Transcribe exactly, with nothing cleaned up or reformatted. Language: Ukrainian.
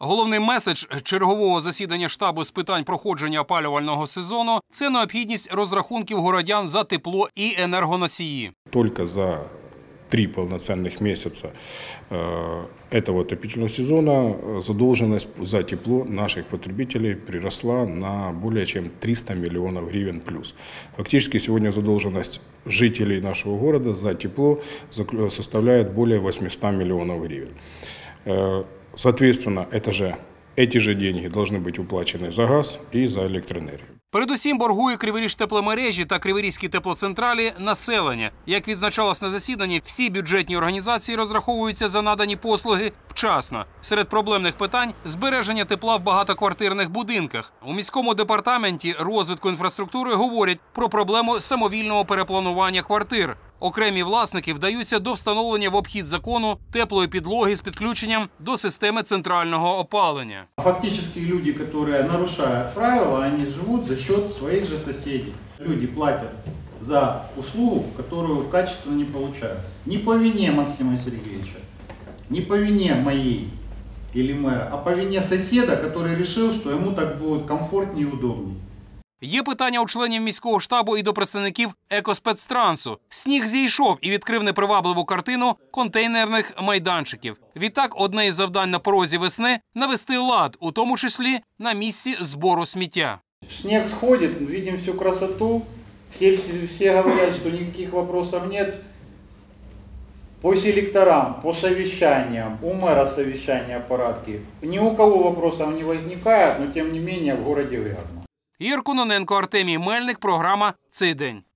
Головний меседж чергового засідання штабу з питань проходження опалювального сезону – це необхідність розрахунків городян за тепло і енергоносії. Тільки за три полноценных месяца этого отопительного сезона задолженность за тепло наших потребителей приросла на более чем триста миллионов гривен плюс. Фактически сегодня задолженность жителей нашего города за тепло составляет более восьмисот миллионов гривен. Соответственно, это же, эти же деньги должны быть уплачены за газ и за электроэнергию. Передусім боргує Криворіжтепломережі та Криворізькі теплоцентралі населення. Як відзначалось на засіданні, всі бюджетні організації розраховуються за надані послуги вчасно. Серед проблемних питань – збереження тепла в багатоквартирних будинках. У міському департаменті розвитку інфраструктури говорять про проблему самовільного перепланування квартир. Окремі власники вдаються до встановлення в обхід закону теплої підлоги з підключенням до системи центрального опалення. Фактически люди, які нарушають правила, вони живуть за счет своїх же сусідів. Люди платять за услугу, яку качественно не получают. Не по вине Максима Сергеевича, не по вине моей или мэра, а по вине соседа, который решил, что ему так будет комфортнее и удобнее. Є питання у членів міського штабу і до представників екоспецтрансу. Сніг зійшов і відкрив непривабливу картину контейнерних майданчиків. Відтак, одне із завдань на порозі весни – навести лад, у тому числі на місці збору сміття. Сніг сходить, бачимо всю красоту, всі, всі, всі говорять, що ніяких питань немає. По селекторам, по совещаниям, у мэра совещания порядки. Ни у кого вопросов не возникает, но тем не менее в городе грязно. Ігор Кононенко, Артемій Мельник, програма «Цей день».